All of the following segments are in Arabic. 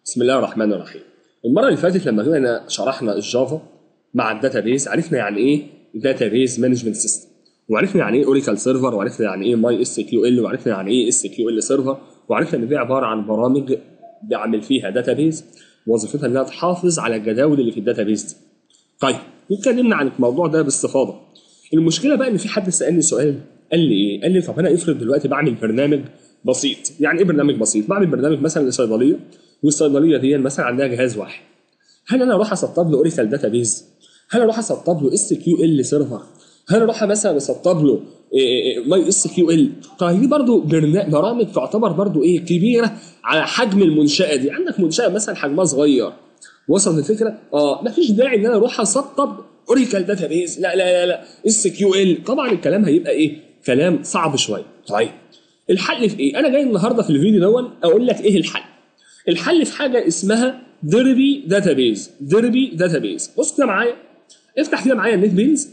بسم الله الرحمن الرحيم. المره اللي فاتت لما جينا شرحنا الجافا مع الداتابيز عرفنا يعني ايه داتابيز مانجمنت سيستم، وعرفنا يعني ايه اوريكل سيرفر، وعرفنا يعني ايه ماي اس كيو ال، وعرفنا يعني ايه اس كيو ال سيرفر، وعرفنا ان دي عباره عن برامج بعمل فيها داتابيز وظيفتها انها تحافظ على الجداول اللي في الداتابيز دي. طيب اتكلمنا عن الموضوع ده باستفاضه. المشكله بقى ان في حد سالني سؤال، قال لي ايه؟ قال لي طب انا افرض دلوقتي بعمل برنامج بسيط. يعني ايه برنامج بسيط؟ بعمل برنامج مثلا لصيدليه، والصيدليه دي مثلا عندها جهاز واحد. هل انا اروح اسطب له اوريكل داتابيز؟ هل اروح اسطب له اس كيو ال سيرفر؟ هل اروح مثلا اسطب له ماي اس كيو ال؟ طيب دي برضه برامج تعتبر برضه ايه كبيره على حجم المنشاه دي. عندك منشاه مثلا حجمها صغير، وصلت الفكره؟ مفيش داعي ان انا اروح اسطب اوريكل داتابيز، لا لا لا لا اس كيو ال. طبعا الكلام هيبقى ايه؟ كلام صعب شويه. طيب الحل في ايه؟ انا جاي النهارده في الفيديو دون اقول لك ايه الحل. الحل في حاجه اسمها ديربي داتابيز. ديربي داتابيز، بص كده معايا، افتح كده معايا النت بينز.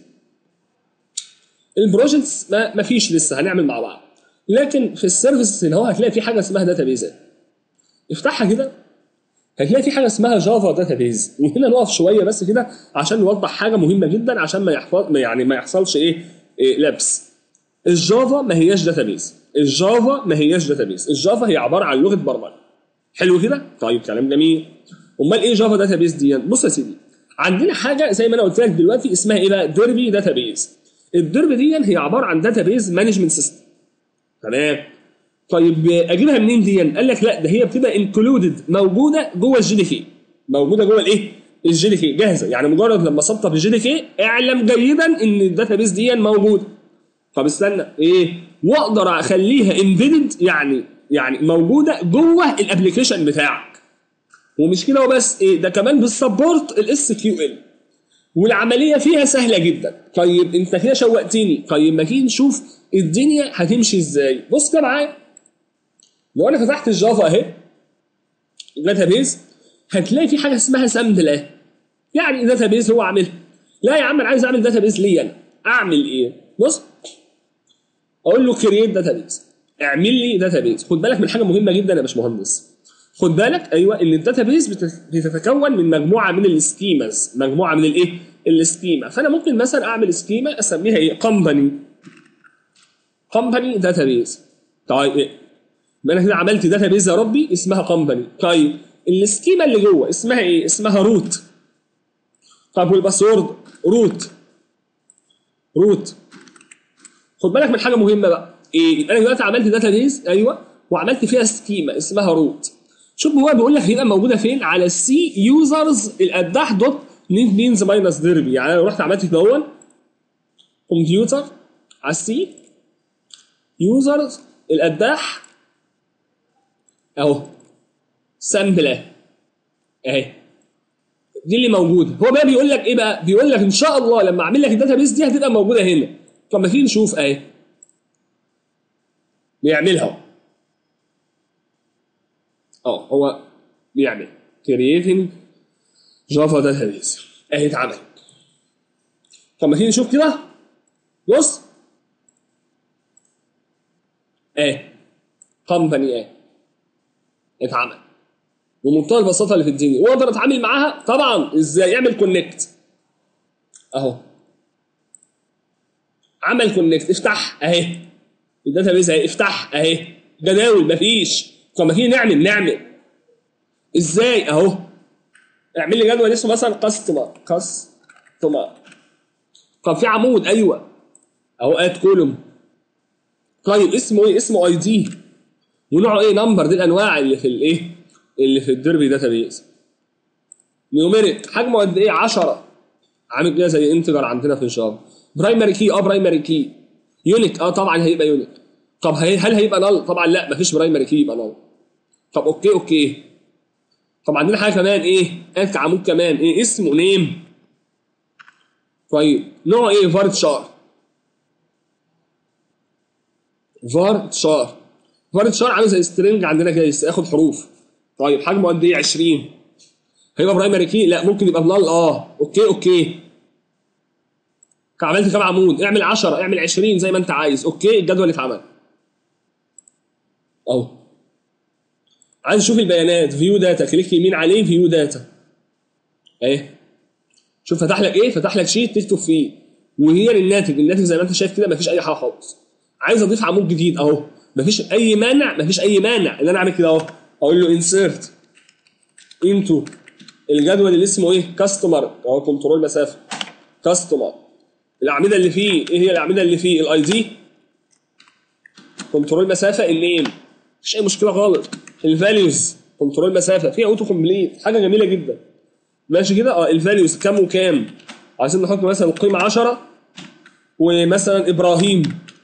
البروجكتس ما فيش لسه، هنعمل مع بعض، لكن في السيرفيس هنا هو هتلاقي في حاجه اسمها داتابيزات. افتحها كده، هتلاقي في حاجه اسمها جافا داتابيز. وهنا نقف شويه بس كده عشان نوضح حاجه مهمه جدا، عشان ما يحصلش إيه لبس. الجافا ما هياش داتابيز. الجافا ما هياش داتابيز. الجافا هي عباره عن لغه برمجه. حلو كده؟ طيب كلام جميل. امال ايه جافا داتابيز دي؟ بص يا سيدي، عندنا حاجه زي ما انا قلت لك دلوقتي اسمها ايه بقى؟ ديربي داتابيز. الديربي دي هي عباره عن داتابيز مانجمنت سيستم. تمام. طيب اجيبها منين دي؟ قال لك لا، ده هي بتبقى انكلودد، موجوده جوه الجي دي كي. موجوده جوه الايه؟ الجي دي كي، جاهزه. يعني مجرد لما سطب الجي دي كي اعلم جيدا ان الداتابيز دي موجوده. طب استنى ايه؟ واقدر اخليها امبيدد، يعني موجوده جوه الابلكيشن بتاعك. ومش كده وبس، ايه ده كمان بالسبورت الاس كيو ال، والعمليه فيها سهله جدا. طيب انت كده شوقتني، طيب ما تيجي نشوف الدنيا هتمشي ازاي. بص كده معايا، لو انا فتحت الجافا اهي داتابيز، هتلاقي في حاجه اسمها سامبل اهي. يعني داتابيز هو عاملها. لا يا عم انا عايز اعمل داتابيز ليا انا. اعمل ايه؟ بص، اقول له كرييت داتابيز، اعمل لي داتابيز. خد بالك من حاجه مهمه جدا يا باشمهندس، خد بالك ايوه، ان الداتابيز بتتكون من مجموعه من السكيماز. مجموعه من الايه؟ السكيما. فانا ممكن مثلا اعمل سكيما اسميها ايه؟ كومباني داتابيز. طيب ايه؟ انا كده عملت داتابيز يا ربي اسمها كومباني. طيب السكيما اللي جوه اسمها ايه؟ اسمها روت. طب والباسورد؟ روت. خد بالك من حاجه مهمه بقى، ايه؟ انا دلوقتي عملت داتابيز ايوه، وعملت فيها سكيما اسمها روت. شوف هو بيقول لك هيبقى موجوده فين؟ على السي يوزرز الاداح دوت نيت مينز ماينس ديربي. يعني انا رحت عملت كده كمبيوتر على السي يوزرز الاداح اهو سامبل اهي، دي اللي موجوده. هو بقى بيقول لك ايه بقى؟ بيقول لك ان شاء الله لما اعمل لك الداتابيز دي هتبقى موجوده هنا. طب ما تيجي نشوف اهي، بيعملها هو بيعمل كرييتنج جافا داتابيز اهي اتعمل. طب ما تيجي نشوف كده، بص كومباني اتعمل بمنتهى البساطه اللي في الدنيا. واقدر اتعامل معاها طبعا ازاي؟ يعمل كونكت اهو، عمل كونكت. افتح اهي الداتابيز اهي، افتح اهي جداول مفيش. طب ما تيجي نعمل ازاي اهو؟ اعمل لي جدول اسمه مثلا كاستمر. طب في عمود ايوه اهو، اد كولوم. طيب اسمه ايه؟ اسمه اي دي، ونوعه ايه؟ نمبر. دي الانواع اللي في الايه؟ اللي في الديربي داتابيز. نيوميريك، حجمه قد ايه؟ 10. عامل كده زي انتجر عندنا في الجافا. برايمري كي، برايمري كي. يونيك، طبعا هيبقى يونيك. طب هل هيبقى نل؟ طبعا لا، مفيش برايمري كي يبقى نل. طب اوكي. طب عندنا حاجه كمان ايه؟ اد عمود كمان ايه؟ اسمه نيم. طيب نوعه ايه؟ فار تشار. فار تشار عامل زي سترينج عندنا كده، ياخد حروف. طيب حجمه قد ايه؟ 20. هيبقى برايمري كي؟ لا، ممكن يبقى بنال. اوكي. عملت كام عمود؟ اعمل 10، اعمل 20 زي ما انت عايز. اوكي، الجدول اتعمل اهو. عايز اشوف البيانات فيو داتا، كليك يمين عليه فيو داتا اهي. شوف فتح لك ايه؟ فتح لك شيت تكتب فيه، وهي الناتج زي ما انت شايف كده مفيش اي حاجه خالص. عايز اضيف عمود جديد اهو، مفيش اي مانع ان انا اعمل كده اهو. اقول له انسيرت انتو الجدول اللي اسمه ايه؟ كاستمر اهو، كنترول مسافه كاستمر. الاعمده اللي فيه ايه هي الاعمده اللي فيه؟ الاي دي، كنترول مسافه النيم، مفيش اي مشكله خالص. الفاليوز كنترول مسافه فيها اوتو كومبليت، حاجه جميله جدا. ماشي كده. الفاليوز كام وكام؟ عايزين نحط مثلا القيمه 10 ومثلا ابراهيم.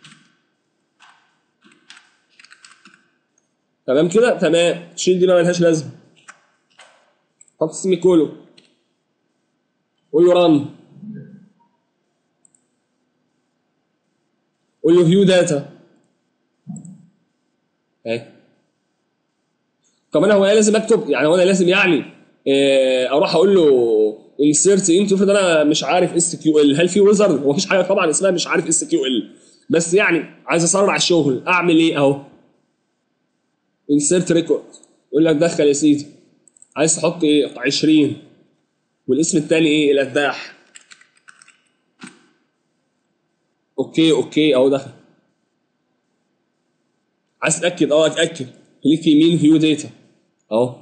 تمام كده؟ تمام. شيل دي ما ملهاش لازمه. حط سيمي كولو، قول له ران، قول له فيو داتا اهي. طب انا هو انا لازم اكتب يعني؟ هو انا لازم يعني اروح اقول له انسيرت انت؟ افرض انا مش عارف اس كيو ال، هل في ويزرد؟ هو مفيش حاجه طبعا اسمها مش عارف اس كيو ال، بس يعني عايز اسرع الشغل اعمل ايه؟ اهو انسيرت ريكورد، يقول لك دخل يا سيدي. عايز تحط ايه؟ 20 والاسم الثاني ايه؟ القداح. اوكي اهو دخل. عايز تتاكد؟ اتاكد، كليك يمين فيو داتا اهو.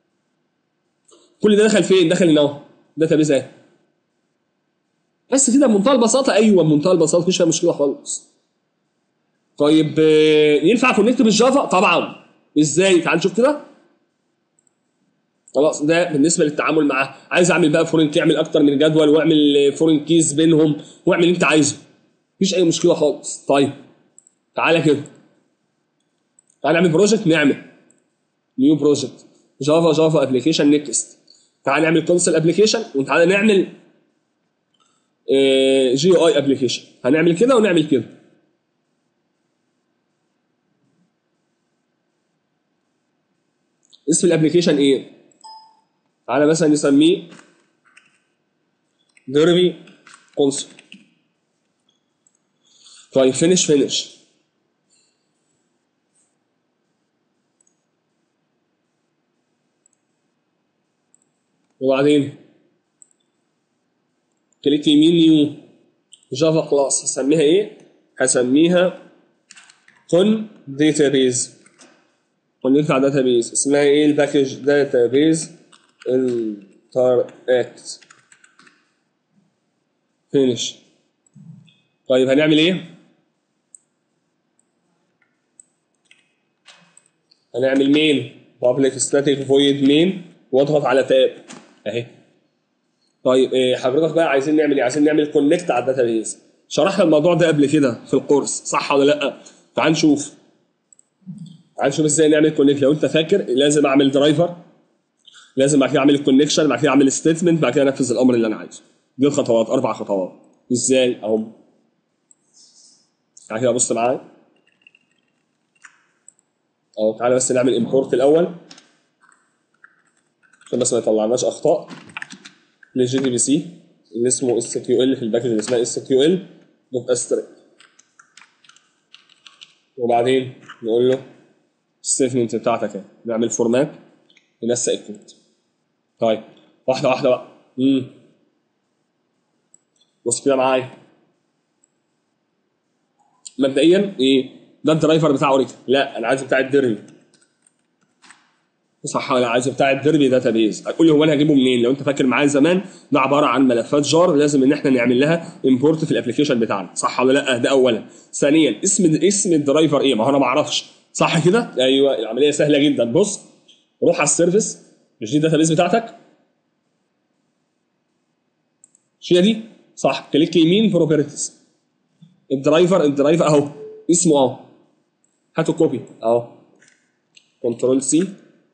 كل ده دخل فين؟ دخل هنا اهو، داتا بيز اهي. بس كده بمنتهى البساطه. ايوه بمنتهى البساطه، مفيش فيها مشكله خالص. طيب ينفع كونكت بالجافا؟ طبعا. ازاي؟ تعال نشوف كده. خلاص ده بالنسبه للتعامل معاه. عايز اعمل بقى فورين كي، اعمل اكتر من جدول واعمل فورين كيز بينهم واعمل اللي انت عايزه، مفيش اي مشكله خالص. طيب تعالى كده، تعالى نعمل بروجكت، نعمل نيو بروجكت جافا ابلكيشن نيكست. تعالى نعمل كونسول ابلكيشن، وتعالى نعمل جي اي ابلكيشن. هنعمل كده ونعمل كده. اسم الابلكيشن ايه؟ تعالى مثلا نسميه ديربي كونسول. طيب فينش. وبعدين كليك يمين نيو جافا كلاس. هسميها ايه؟ هسميها كون داتابيز. كونكت على داتابيز. اسمها ايه الباكج؟ داتابيز انتراكت فينش. طيب هنعمل ايه؟ هنعمل مين بابليك ستاتيك فويد مين، واضغط على تاب اهي. طيب حضرتك بقى عايزين نعمل ايه؟ عايزين نعمل كونكت على الداتابيز. شرحنا الموضوع ده قبل كده في الكورس صح ولا لا؟ تعال نشوف ازاي نعمل كونكت. لو انت فاكر لازم اعمل درايفر، لازم بعد كده اعمل الكونكشن، بعد كده اعمل ستيتمنت، بعد كده انفذ الامر اللي انا عايزه. دي الخطوات، 4 خطوات. ازاي؟ اهم. تعالى كده بص معايا اهو. تعالى بس نعمل امبورت الاول عشان بس ما يطلعناش اخطاء للجي دي بي سي اللي اسمه اس كيو ال، في الباكج اللي اسمها اس كيو ال دوت استريك. وبعدين نقول له الستيتمنت بتاعتك اهي، نعمل فورمات ننسق الكود. طيب واحده واحده بقى. بص كده معايا. مبدئيا ايه ده؟ الدرايفر بتاع اوريكل؟ لا انا عايز بتاع الديربي. صح ولا عايز بتاع الديربي داتابيز؟ هتقول لي هو انا هجيبه منين؟ لو انت فاكر معايا زمان ده عباره عن ملفات جار لازم ان احنا نعمل لها امبورت في الابلكيشن بتاعنا، صح ولا لا؟ ده اولا. ثانيا اسم الدرايفر ايه؟ ما هو انا ما اعرفش، صح كده؟ ايوه العمليه سهله جدا. بص روح على السيرفيس، مش دي الداتابيز بتاعتك؟ مش هي دي؟ صح. كليك يمين بروبرتيز، الدرايفر اهو اسمه اهو. هاتوا كوبي اهو، كنترول سي،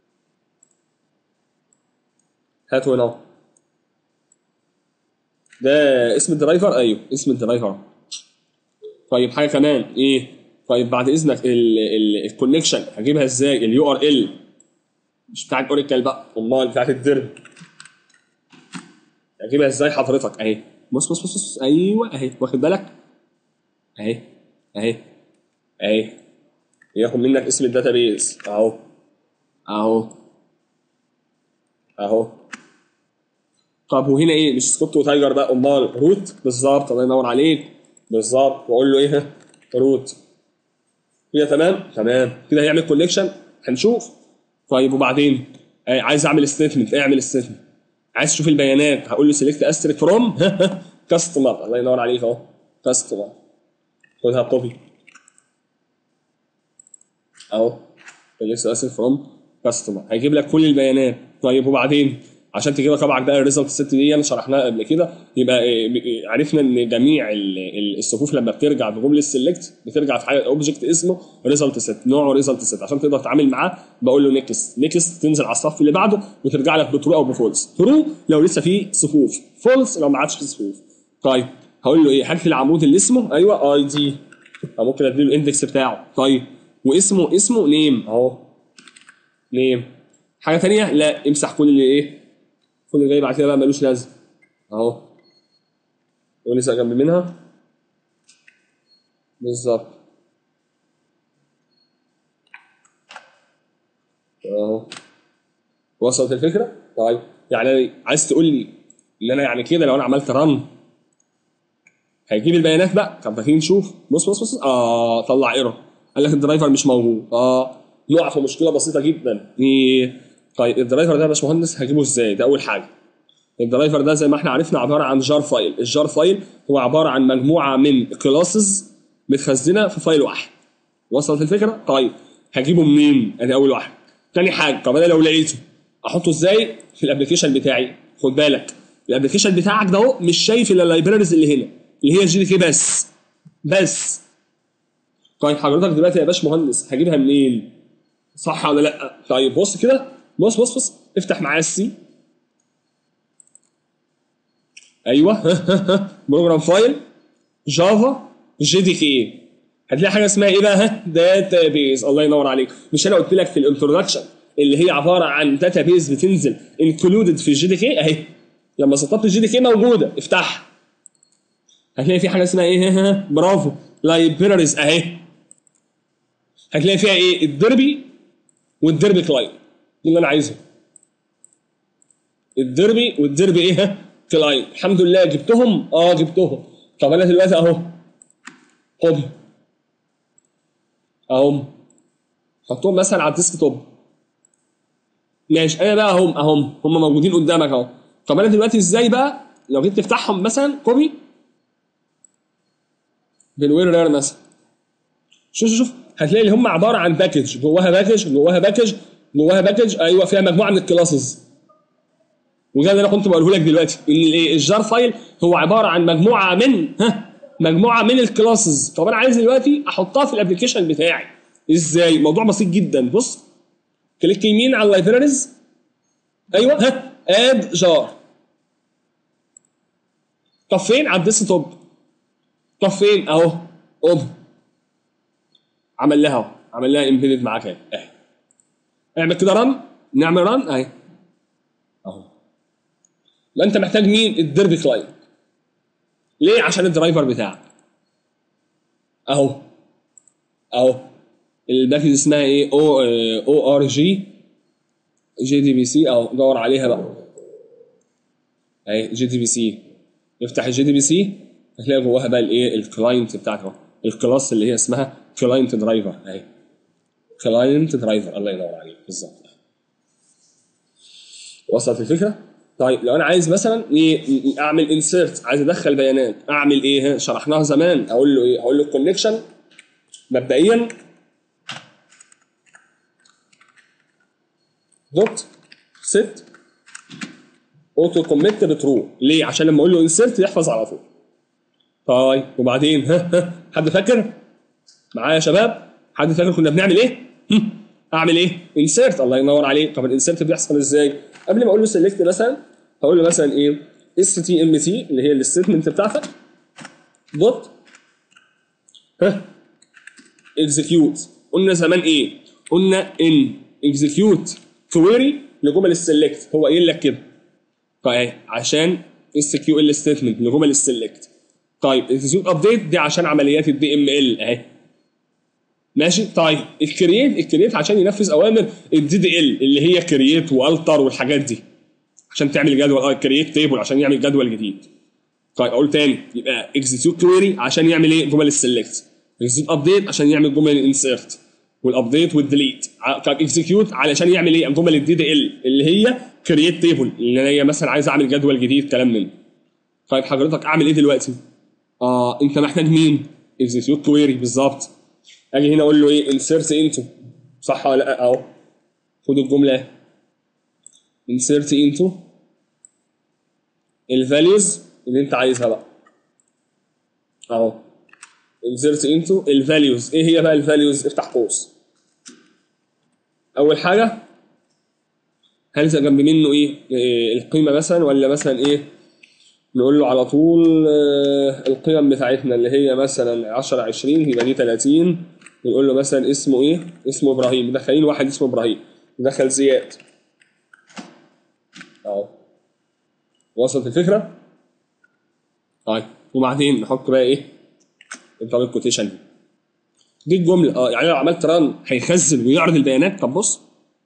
هاتوا هنا اهو. ده اسم الدرايفر؟ ايوه اسم الدرايفر. طيب حاجه كمان ايه؟ طيب بعد اذنك الكونكشن هجيبها ازاي؟ اليو ار ال مش بتاعت اوريكل بقى، امال بتاعت الدرب. هجيبها ازاي حضرتك؟ اهي بص ايوه اهي، واخد بالك؟ اهي اهي اهي، ياخد منك اسم الداتابيز اهو اهو اهو. طب وهنا ايه؟ مش سكوت وتايجر بقى، امال روت. بالظبط، الله ينور عليك، بالظبط. واقول له ايه؟ روت. كده تمام؟ تمام كده هيعمل كونكشن، هنشوف. طيب وبعدين عايز اعمل ستيتمنت، اعمل ستيتمنت. عايز تشوف البيانات، هقول له سيلكت استريك فروم كاستمر. الله ينور عليك اهو، كاستمر. خدها كوبي اهو، سيلكت استريك فروم كاستمر، هيجيب لك كل البيانات. طيب وبعدين عشان تجيبها طبعا بقى الريزلت ست دي انا شرحناها قبل كده، يبقى عرفنا ان جميع الصفوف لما بترجع بجمله السلكت بترجع في حاجه اوبجكت اسمه ريزلت ست، نوعه ريزلت ست. عشان تقدر تتعامل معاه بقول له نيكست، نيكست تنزل على الصف اللي بعده وترجع لك بترو او بفولس. ترو لو لسه فيه صفوف، فولس لو ما عادش فيه صفوف. طيب هقول له ايه؟ هات لي العمود اللي اسمه ايوه اي دي، او ممكن اديله الاندكس بتاعه. طيب اسمه نيم اهو، نيم. حاجه ثانيه لا، امسح كل اللي ايه، كل اللي جاي بعد كده بقى ملوش لازمه اهو، ولسه جنب منها بالظبط اهو. وصلت الفكره؟ طيب يعني عايز تقول لي ان انا يعني كده لو انا عملت رن هيجيب البيانات بقى؟ طب تيجي نشوف. بص طلع ايرور، قال لك الدرايفر مش موجود. نقع في مشكله بسيطه جدا. ايه؟ طيب الدرايفر ده يا باشمهندس هجيبه ازاي؟ ده اول حاجه. الدرايفر ده زي ما احنا عرفنا عباره عن جار فايل، الجار فايل هو عباره عن مجموعه من كلاسز متخزنه في فايل واحد. وصلت الفكره؟ طيب هجيبه منين؟ ادي اول واحد. تاني حاجه، طب انا لو لقيته احطه ازاي في الابلكيشن بتاعي؟ خد بالك الابلكيشن بتاعك ده اهو مش شايف الا اللايبريز اللي هنا اللي هي الجي دي كي بس. طيب حضرتك دلوقتي يا باشمهندس هجيبها منين؟ صح ولا لا؟ طيب بص كده، بص افتح معايا السي. ايوه بروجرام فايل جافا جي دي كي، هتلاقي حاجه اسمها ايه بقى؟ داتا بيز. الله ينور عليك. مش انا قلت لك في الانترودكشن اللي هي عباره عن داتا بيز بتنزل انكلودد في الجي دي كي اهي. لما سطبت الجي دي كي موجوده، افتحها هتلاقي في حاجه اسمها ايه؟ برافو، لايبراريز اهي. هتلاقي فيها ايه؟ الدربي والدربي كلاينت، دي اللي انا عايزها. الدربي والدربي ايه؟ كلاينت. الحمد لله جبتهم، جبتهم. طب انا دلوقتي اهو، خد اهم، حطهم مثلا على الديسك توب. ماشي، انا بقى هم موجودين قدامك اهو. طب انا دلوقتي ازاي بقى لو جيت تفتحهم مثلا كوبي بالوير رير مثلا؟ شوف هتلاقي اللي هم عباره عن باكج جواها باكج جواها باكج جواها باكج، ايوه فيها مجموعه من الكلاسز. وده اللي انا كنت بقوله لك دلوقتي ان الجار فايل هو عباره عن مجموعه من الكلاسز. طب انا عايز دلوقتي احطها في الابلكيشن بتاعي ازاي؟ موضوع بسيط جدا. بص كليك يمين على اللايبراريز، ايوه اد جار. طب فين؟ على الديسك توب. طب فين؟ اهو اوب، عمل لها اهو، عمل لها امبيدد معاك اهي. اعمل كده رن، نعمل رن اهي اهو. يبقى انت محتاج مين؟ الديربي كلاينت. ليه؟ عشان الدرايفر بتاعك اهو. الباكج اسمها ايه؟ او ار جي دي بي سي اهو، دور عليها بقى اهي جي دي بي سي. افتح الجي دي بي سي هتلاقي جواها بقى الايه؟ الكلاينت بتاعك اهو، الكلاس اللي هي اسمها كلاينت درايفر اهي، كلاينت درايفر. الله ينور عليك بالظبط. وصلت الفكره؟ طيب لو انا عايز مثلا اعمل انسيرت، عايز ادخل بيانات، اعمل ايه؟ شرحناها زمان. اقول له ايه؟ هقول له الكونكشن مبدئيا دوت ست اوتو كوميت بترو. ليه؟ عشان لما اقول له انسيرت يحفظ على طول. طيب وبعدين حد فاكر معايا يا شباب؟ حد فاكر كنا بنعمل ايه؟ اعمل ايه؟ انسيرت. الله ينور عليك. طب الانسيرت بيحصل ازاي؟ قبل ما اقول له سيلكت مثلا هقول له مثلا ايه؟ اس تي ام تي اللي هي الستمنت بتاعتك دوت اكزكيوت. قلنا زمان ايه؟ قلنا ان اكزكيوت كويري لجمل السلكت، هو قايل لك كده. طيب عشان اس كيو ال ستيتمنت لجمل السلكت. طيب اكزكيوت ابديت دي عشان عمليات الدي ام ال اهي. ماشي. طيب الكرييت عشان ينفذ اوامر الدي دي ال اللي هي كرييت والتر والحاجات دي عشان تعمل جدول، كرييت تيبل عشان يعمل جدول جديد. طيب اقول تاني، يبقى اكزيكيوت كويري عشان يعمل ايه؟ جمل السلكت. اكزيكيوت ابديت عشان يعمل جمل الانسيرت والابديت والديليت. طب اكزيكيوت علشان يعمل ايه؟ جمل الدي دي ال اللي هي كرييت تيبل اللي هي مثلا عايز اعمل جدول جديد كلام من. طيب حضرتك اعمل ايه دلوقتي؟ انت محتاج مين؟ اكزيكيوت كويري بالظبط. اجي هنا اقول له ايه؟ انسيرت انتو، صح ولا لا؟ اهو خد الجمله انسيرت انتو الفاليوز اللي انت عايزها بقى اهو. انسيرت انتو الفاليوز. ايه هي بقى الفاليوز؟ افتح قوس. اول حاجه هل جنب منه إيه القيمه مثلا، ولا مثلا ايه؟ نقول له على طول القيم بتاعتنا اللي هي مثلا 10 20 يبقى دي 30. ونقول له مثلا اسمه ايه؟ اسمه ابراهيم. مدخلين واحد اسمه ابراهيم، ندخل زياد اهو. وصلت الفكره؟ طيب وبعدين نحط بقى ايه؟ الدبل كوتيشن دي الجمله. يعني لو عملت ران هيخزن ويعرض البيانات. طب بص،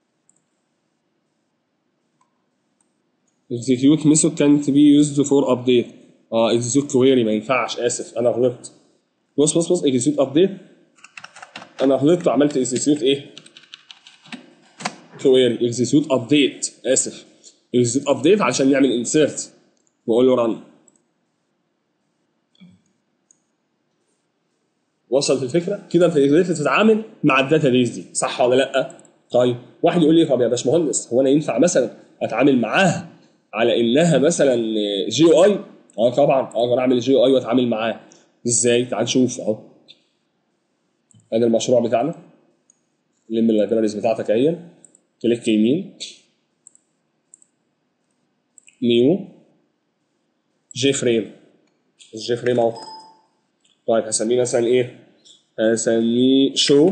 execute method can't be used for update. execute query ما ينفعش، اسف انا غلطت. بص execute update، انا غلطت وعملت execute ايه؟ query. execute update، اسف execute update عشان يعمل insert واقول له run. وصلت الفكره؟ كده انت قدرت تتعامل مع الداتا بيز دي، صح ولا لا؟ طيب واحد يقول لي طب يا باشمهندس هو انا ينفع مثلا اتعامل معاها على انها مثلا جي او اي؟ طبعا اقدر اعمل جي او اي واتعامل معاه. ازاي؟ تعال نشوف اهو. ادي المشروع بتاعنا، لم اللايبراريز بتاعتك اهي. كليك يمين، نيو جي فريم. الجي فريم اهو. طيب هسميه مثلا ايه؟ هسميه شو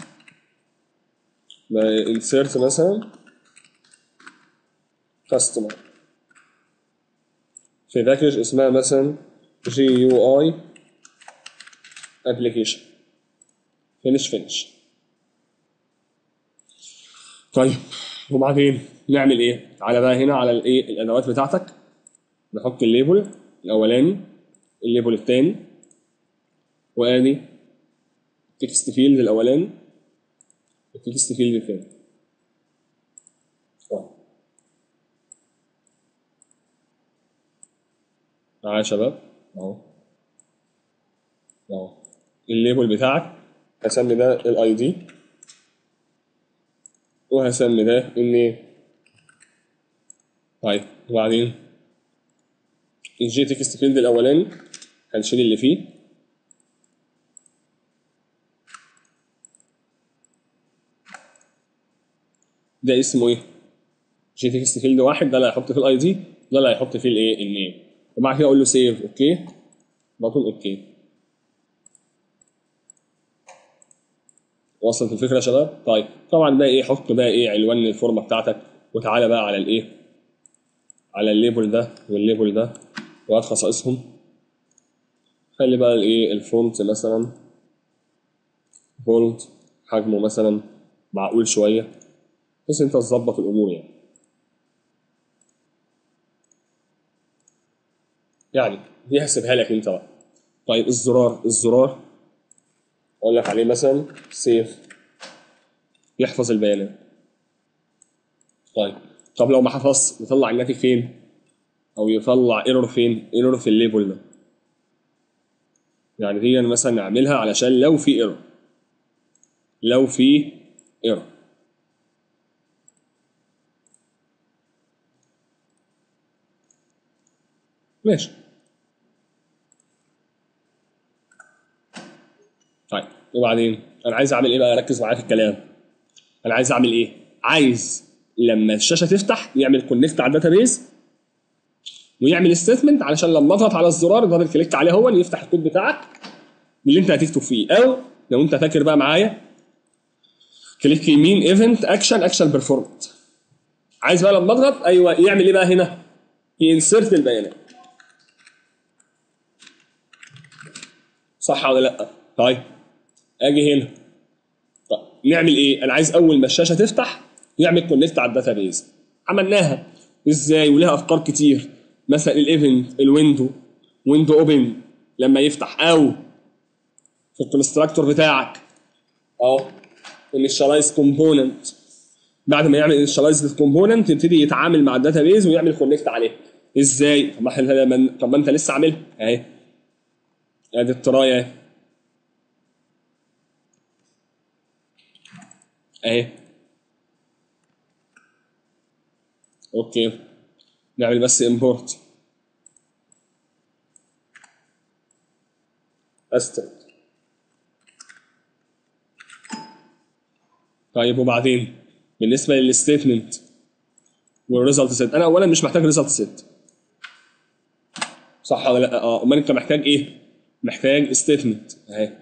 انسيرت مثلا كاستمر في باكج اسمها مثلا جي يو اي ابلكيشن. فينش. طيب وبعدين نعمل ايه؟ تعالى بقى هنا على الايه؟ الادوات بتاعتك. نحط الليبل الاولاني، الليبل الثاني، وادي التكست فيلد الاولاني، التكست فيلد الثاني. معايا يا شباب؟ اهو الليبل بتاعك هسمي ده الاي دي، وهسمي ده النيم. طيب وبعدين الجي تكست فيلد الاولاني هنشيل اللي فيه، ده اسمه ايه؟ جي تكست فيلد واحد، ده اللي هيحط فيه الاي دي، ده اللي هيحط فيه الايه؟ النيم. وبعد كده اقول له سيف اوكي، بطل اوكي. وصلت الفكره يا شباب؟ طيب طبعا بقى ايه؟ حط بقى ايه؟ عنوان الفورمه بتاعتك، وتعالى بقى على الايه؟ على الليبل ده والليبل ده وهات خصائصهم. خلي بقى الايه؟ الفونت مثلا فونت حجمه مثلا معقول شويه بس انت تظبط الامور يعني دي هسيبها لك انت بقى. طيب الزرار اقول لك عليه مثلا سيف يحفظ البيانات. طيب طب لو ما حفظش يطلع الناتج فين؟ او يطلع ايرور فين؟ ايرور في الليبل ده. يعني دي مثلا نعملها علشان لو في ايرور، لو في ايرور. ماشي. طيب وبعدين انا عايز اعمل ايه بقى؟ ركز معايا في الكلام. انا عايز اعمل ايه؟ عايز لما الشاشه تفتح يعمل كونكت على الداتابيز ويعمل ستيتمنت علشان لما اضغط على الزرار دبل كليك عليه هو اللي يفتح الكود بتاعك اللي انت هتكتب فيه. او لو انت فاكر بقى معايا كليك يمين ايفنت اكشن بيرفورمنت. عايز بقى لما اضغط ايوه يعمل ايه بقى هنا؟ ينسرت البيانات، صح ولا لا؟ طيب اجي هنا نعمل ايه؟ انا عايز اول ما الشاشه تفتح يعمل كونكت على الداتابيز. عملناها ازاي؟ ولها افكار كتير، مثلا الايفنت، ويندو اوبن لما يفتح، او في الكونستراكتور بتاعك اهو انيشاليز كومبوننت، بعد ما يعمل انيشاليز للكومبوننت يبتدي يتعامل مع الداتابيز ويعمل كونكت عليه. ازاي؟ طب ما انت لسه عاملها اهي، ادي الترايه اهي. اوكي، نعمل بس امبورت استرد. طيب وبعدين بالنسبه للستيتمنت والريزلت سيت، انا اولا مش محتاج ريزلت سيت، صح ولا لا؟ امال انت محتاج ايه؟ محتاج ستيتمنت اهي.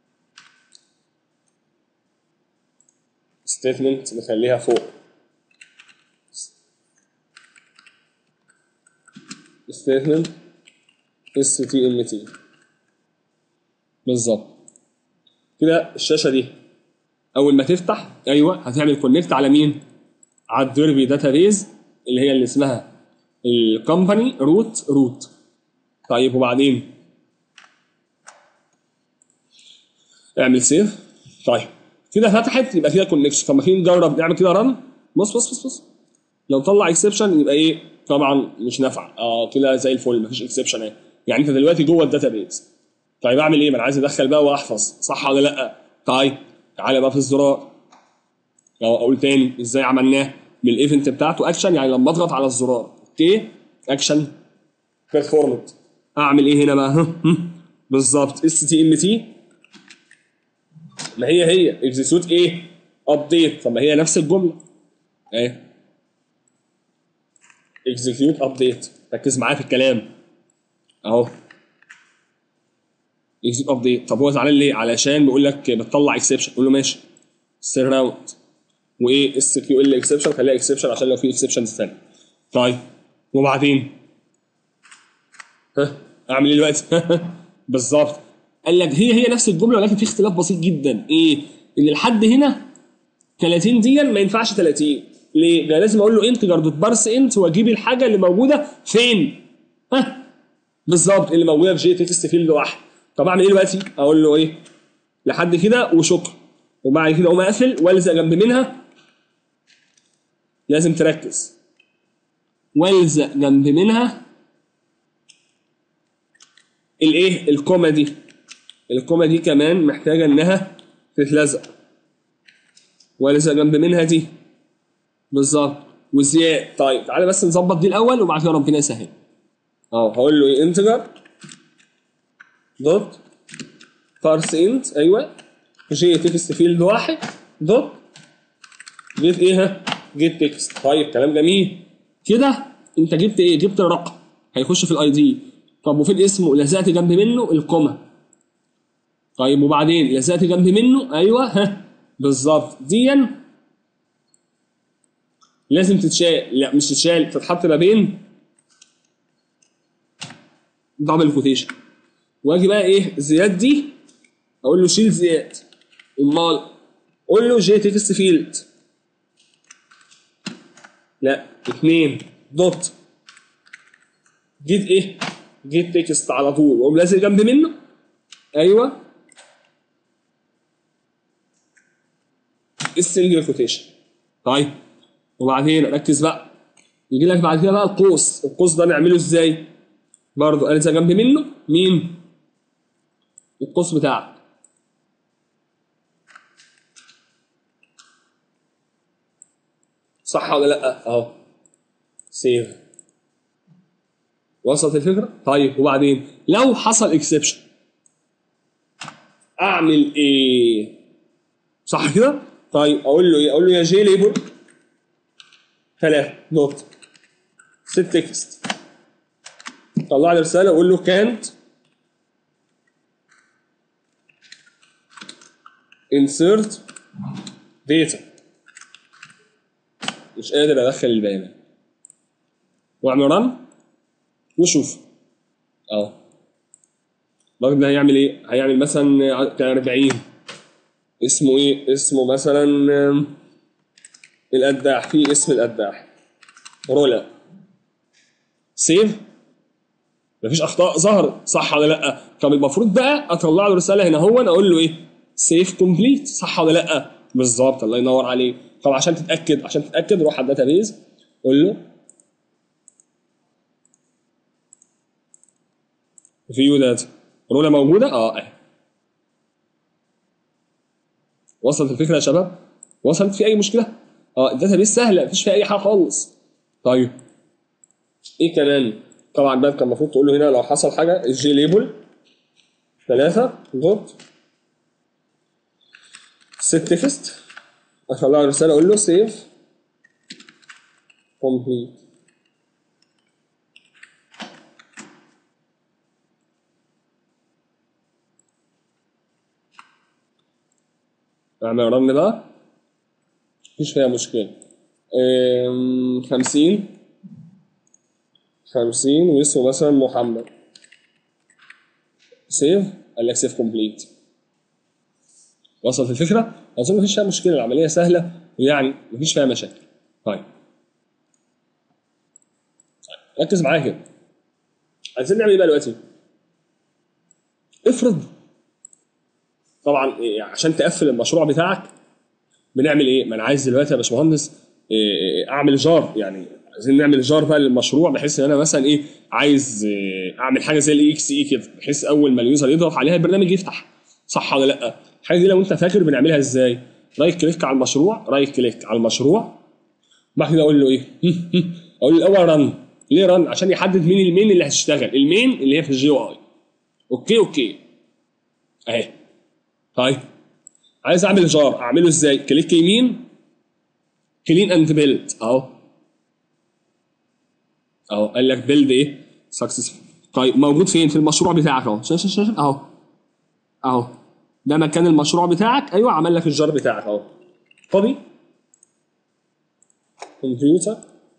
ستيتمنت نخليها فوق، ستيتمنت STMT بالظبط كده. الشاشه دي اول ما تفتح ايوه هتعمل كونكت على مين؟ على الديربي داتابيز اللي اسمها الكومباني روت. طيب وبعدين اعمل سيف. طيب كده فتحت يبقى فيها كونكشن. طب ما تيجي نجرب نعمل كده رن. بص لو طلع اكسبشن يبقى ايه؟ طبعا مش نافع. كده زي الفل مفيش اكسبشن اهي. يعني انت دلوقتي جوه الداتابيز. طيب اعمل ايه؟ ما انا عايز ادخل بقى واحفظ، صح ولا لا؟ طيب تعالى بقى في الزرار، اقول تاني ازاي عملناه من الايفنت بتاعته اكشن، يعني لما اضغط على الزرار اوكي اكشن بيرفورمنت. اعمل ايه هنا بقى؟ بالظبط STMT، ما هي اكزيكيوت ايه؟ ابديت. طب ما هي نفس الجمله اهي، اكزيكيوت ابديت. ركز معايا في الكلام اهو، اكزيكيوت ابديت. طب هو زعلان ليه؟ علشان بيقول لك بتطلع اكسبشن، قول له ماشي سيراوند وايه SQL اكسبشن، خليها اكسبشن عشان لو في اكسبشنز ثانيه. طيب وبعدين اعمل ايه دلوقتي؟ بالظبط، قال لك هي نفس الجمله ولكن في اختلاف بسيط جدا. ايه؟ ان الحد هنا 30 دي ما ينفعش 30. ليه؟ ده لازم اقول له انتجر دوت بارس انت واجيب الحاجه اللي موجوده فين؟ بالظبط اللي موجوده في جي تكست فيلد واحد. طب اعمل ايه دلوقتي؟ اقول له ايه؟ لحد كده وشكرا، وبعد كده اقوم اقفل والزق جنب منها. لازم تركز، والزق جنب منها الايه؟ الكوما دي. الكوما دي كمان محتاجه انها تتلزق، والزق جنب منها دي بالظبط وزياده. طيب تعالى بس نظبط دي الاول وبعد كده ربنا يسهل. هقول له ايه؟ انتجر دوت بارس انت ايوه جي تكست فيلد واحد دوت جيت ايه؟ جيت تكست. طيب كلام جميل كده. انت جبت ايه؟ جبت الرقم هيخش في الاي دي. طب وفي الاسم لزقت جنب منه الكوما. طيب وبعدين لزقت جنب منه ايوه بالظبط دي لازم تتشال. لا مش تتشال، تتحط ما بين دبل كوتيشن. واجي بقى ايه؟ زياد دي اقول له شيل زياد. امال قول له جي تكست فيلد لا 2 دوت جيت ايه؟ جيت تكست على طول واقوم لازق جنب منه ايوه السنجل كوتيشن. طيب وبعدين ركز بقى، يجي لك بعد كده بقى القوس ده نعمله ازاي؟ برضه الزق جنب منه مين؟ القوس بتاعك. صح ولا لا؟ اهو سيف. وصلت الفكره؟ طيب وبعدين لو حصل اكسبشن اعمل ايه؟ صح كده؟ طيب اقول له ايه؟ اقول له يا جي ليبل 3 نوت ست تكست، طلع لي رساله اقول له كانت insert data، مش قادر ادخل البيانات. واعمل رن وشوف اهو. الراجل ده هيعمل ايه؟ هيعمل مثلا 40 اسمه ايه؟ اسمه مثلا القداح، في اسم القداح رولا. سيف. مفيش اخطاء ظهرت، صح ولا لا؟ طب المفروض بقى اطلع له رساله هنا، هو اقول له ايه؟ سيف كومبليت، صح ولا لا؟ بالظبط، الله ينور عليك. طب عشان تتاكد، روح على الداتابيز قول له فيو داتا رولا موجوده، اهي. وصلت الفكره يا شباب؟ وصلت؟ في اي مشكله؟ الداتابيز سهله، مفيش فيها اي حاجه خالص. طيب ايه كمان؟ طبعا بقى كان المفروض تقول له هنا لو حصل حاجه الجي ليبل 3 دوت set تكست، اطلع رساله اقول له سيف كومبليت. اعمل رن بقى، مفيش فيها مشكله. 50 50 واسمه مثلا محمد. سيف، قال لك سيف كومبليت. وصلت الفكره؟ اظن مفيش فيها مشكله، العمليه سهله ويعني مفيش فيها مشاكل. طيب ركز معايا كده، عايزين نعمل ايه بقى دلوقتي؟ افرض طبعا عشان تقفل المشروع بتاعك بنعمل ايه؟ ما انا عايز دلوقتي يا باشمهندس اعمل جار، يعني عايزين نعمل جار بقى للمشروع، بحيث ان انا مثلا ايه، عايز اعمل حاجه زي الاي اكس اي كده، بحيث اول ما اليوزر يضغط عليها البرنامج يفتح، صح ولا لا؟ الحاجه دي لو انت فاكر بنعملها ازاي؟ رايت كليك على المشروع، رايت كليك على المشروع، بعد كده اقول له ايه؟ اقول له الاول رن. ليه رن؟ عشان يحدد مين المين اللي هتشتغل، المين اللي هي في الجي او اي. اوكي اهي. طيب عايز اعمل جار، اعمله ازاي؟ كليك يمين، كلين اند بيلد، اهو قال لك بيلد ايه؟ سكسسفول. طيب موجود فين؟ في المشروع بتاعك اهو، شايف اهو ده مكان المشروع بتاعك، ايوه عمل لك الجار بتاعك اهو. كوبي كمبيوتر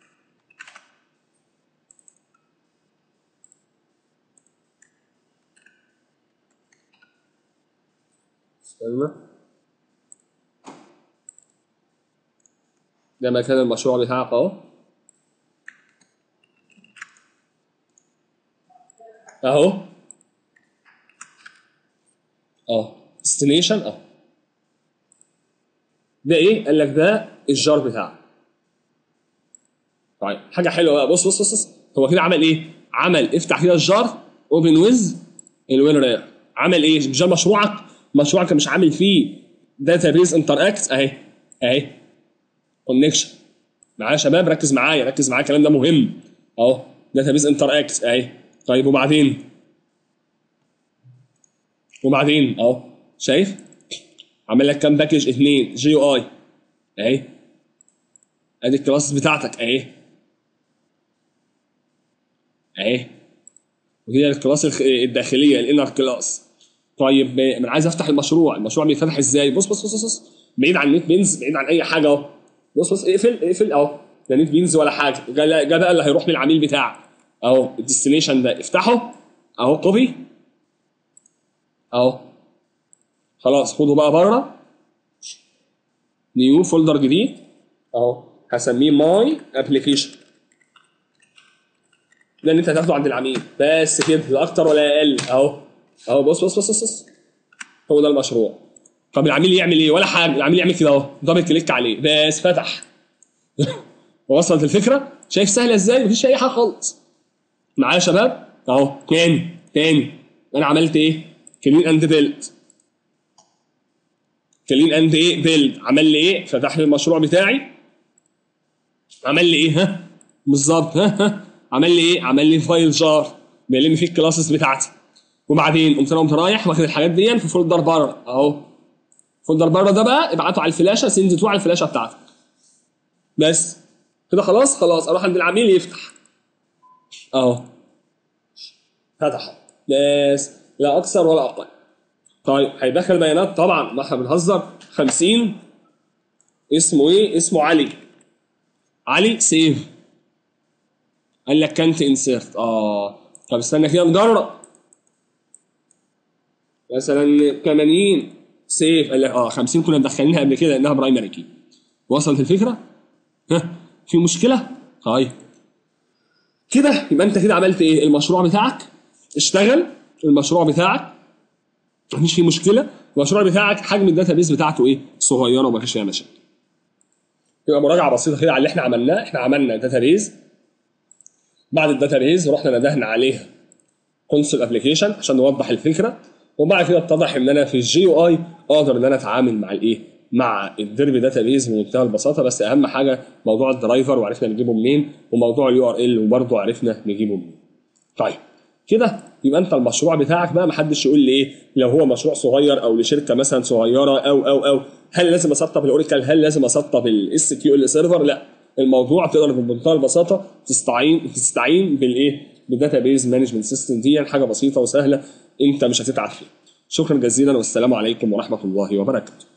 استنى، ده مكان المشروع بتاعك اهو، اهو ديستنيشن اهو. ده ايه؟ قال لك ده الجار بتاعك. طيب حاجه حلوه بقى، بص هو كده عمل ايه؟ عمل افتح كده الجار، اوبن ويز الوين رير. عمل ايه؟ مش ده مشروعك مش عامل فيه داتابيز انتر اكت اهي كونكشن. معايا يا شباب؟ ركز معايا الكلام ده مهم اهو. داتابيز انتر اكت اهي. طيب وبعدين اهو، شايف؟ عامل لك كام باكج؟ 2 جي يو اي اهي. ادي الكلاس بتاعتك اهي. وهي الكلاس الداخليه الانر كلاس. طيب انا عايز افتح المشروع بيتفتح ازاي؟ بص بعيد عن نت بينز، بعيد عن اي حاجه اهو. بص اقفل اهو، لا نت بينز ولا حاجه. جا بقى اللي هيروح للعميل بتاعك اهو، الديستنيشن ده افتحه اهو، كوبي اهو. خلاص خده بقى بره، نيو فولدر جديد اهو، هسميه ماي ابلكيشن. ده اللي انت هتاخده عند العميل، بس كده، لا اكتر ولا اقل اهو. بص هو ده المشروع. طب العميل يعمل ايه؟ ولا حاجه، العميل يعمل كده اهو، دبل كليك عليه بس فتح. وصلت الفكره؟ شايف سهله ازاي؟ مفيش اي حاجه خالص. معايا يا شباب؟ اهو تاني انا عملت ايه؟ كلين اند بيلد. عمل لي ايه؟ فتح لي المشروع بتاعي، عمل لي ايه؟ بالظبط، عمل لي ايه؟ عمل لي فايل جار بيلم فيه الكلاسز بتاعتي. وبعدين قمت رايح واخد الحاجات دي في فولدر بره اهو. فولدر بره ده بقى ابعته على الفلاشه، سند تو على الفلاشه بتاعتك. بس كده خلاص اروح عند العميل يفتح اهو، فتح بس، لا اكثر ولا اقل. طيب هيدخل بيانات طبعا، ما احنا بنهزر. 50 اسمه ايه؟ اسمه علي سيف. قال لك كانت انسيرت، طب استنى كده نجرب. مثلا 80 سيف قال لك 50 كنا مدخلينها قبل كده انها برايمري كي. وصلت الفكره؟ ها في مشكله؟ طيب كده يبقى انت كده عملت ايه؟ المشروع بتاعك اشتغل، المشروع بتاعك مفيش فيه مشكله، المشروع بتاعك حجم الداتابيز بتاعته ايه؟ صغيره وما فيش فيها مشاكل. يبقى مراجعه بسيطه كده على اللي احنا عملناه. احنا عملنا داتابيز، بعد الداتابيز رحنا ندهنا عليها كونسول ابلكيشن عشان نوضح الفكره، وبعد كده اتضح ان انا في الجي يو اي اقدر ان انا اتعامل مع الايه؟ مع الديربي داتابيز بمنتهى البساطه. بس اهم حاجه موضوع الدرايفر وعرفنا نجيبه منين، وموضوع اليو ار ال وبرضه عرفنا نجيبه منين. طيب كده يبقى انت المشروع بتاعك بقى محدش يقول لي ايه لو هو مشروع صغير او لشركه مثلا صغيره او هل لازم اسطب الاوراكل، هل لازم اسطب الاس كيو ال سيرفر؟ لا، الموضوع تقدر بمنتهى البساطه تستعين بالايه؟ بالداتابيز مانجمنت سيستم. دي حاجه بسيطه وسهله انت مش هتتعب فيها. شكرا جزيلا والسلام عليكم ورحمه الله وبركاته.